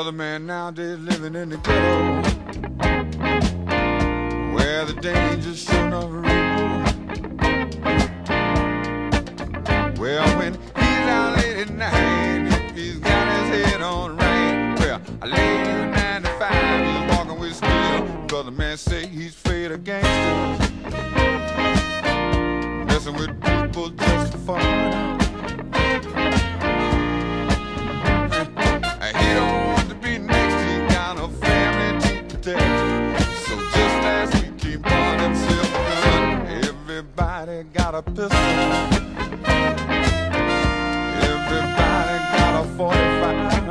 Brother man nowadays living in the ghetto, where the danger's sure enough real. Well, when he's out late at night, if he's got his head on right, well, a lady who's 95 is walking with steel. Brother man say he's afraid of gangsters, messing with people just for fun. He don't want to be next, he got a family to protect. So just last week he bought himself a gun. Everybody got a pistol, everybody got a 45.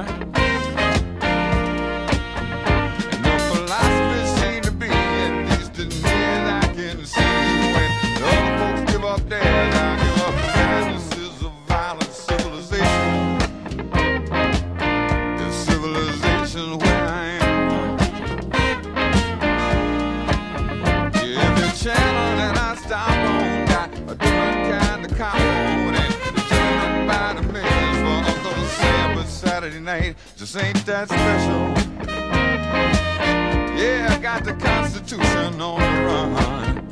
And the philosophy seems to be, at least as near as I can see, when the other folks give up theirs, I give up mine. This is a violent civilization, the civilization where I am. Yeah, every channel that I stop on got a different kind of combo, and the gentleman by the millions for Uncle Sam, but Saturday night just ain't that special. Yeah, I got the Constitution on the run.